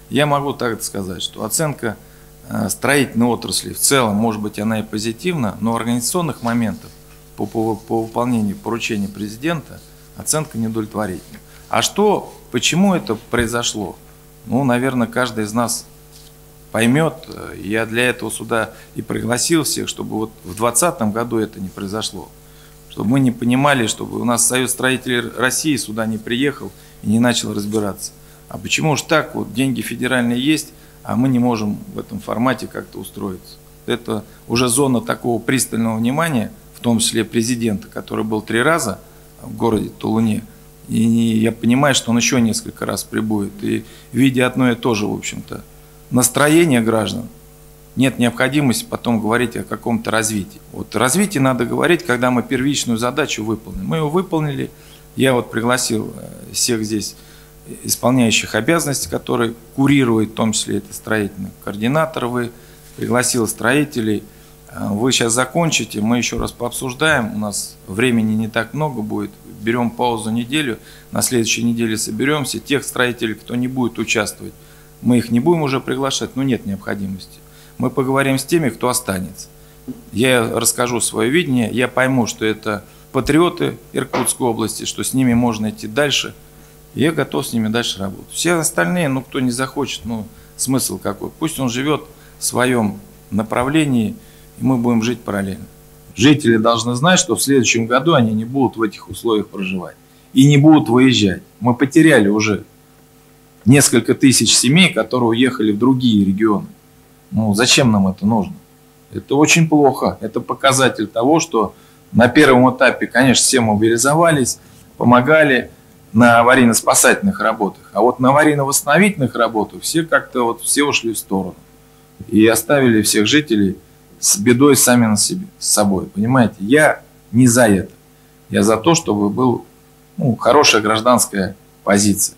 Я могу так сказать, что оценка строительной отрасли в целом, может быть, она и позитивна, но организационных моментов по выполнению поручений президента оценка неудовлетворительна. А что, почему это произошло? Ну, наверное, каждый из нас поймет. Я для этого сюда и пригласил всех, чтобы вот в 2020 году это не произошло. Чтобы мы не понимали, чтобы у нас Союз строителей России сюда не приехал и не начал разбираться. А почему уж так, вот деньги федеральные есть, а мы не можем в этом формате как-то устроиться? Это уже зона такого пристального внимания, в том числе президента, который был 3 раза в городе Тулуне. И я понимаю, что он еще несколько раз прибудет. И видя одно и то же, в общем-то, настроение граждан, нет необходимости потом говорить о каком-то развитии. Вот развитие надо говорить, когда мы первичную задачу выполним. Мы ее выполнили. Я вот пригласил всех здесь исполняющих обязанности, которые курируют, в том числе это строительный координатор, вы пригласил строителей. Вы сейчас закончите, мы еще раз пообсуждаем. У нас времени не так много будет. Берем паузу неделю, на следующей неделе соберемся. Тех строителей, кто не будет участвовать, мы их не будем уже приглашать, но нет необходимости. Мы поговорим с теми, кто останется. Я расскажу свое видение, я пойму, что это патриоты Иркутской области, что с ними можно идти дальше. И я готов с ними дальше работать. Все остальные, ну кто не захочет, ну смысл какой? Пусть он живет в своем направлении, и мы будем жить параллельно. Жители должны знать, что в следующем году они не будут в этих условиях проживать. И не будут выезжать. Мы потеряли уже несколько тысяч семей, которые уехали в другие регионы. Ну, зачем нам это нужно? Это очень плохо. Это показатель того, что на первом этапе, конечно, все мобилизовались, помогали на аварийно-спасательных работах. А вот на аварийно-восстановительных работах все как-то вот все ушли в сторону. И оставили всех жителей с бедой сами на себе, с собой. Понимаете? Я не за это. Я за то, чтобы была хорошая гражданская позиция.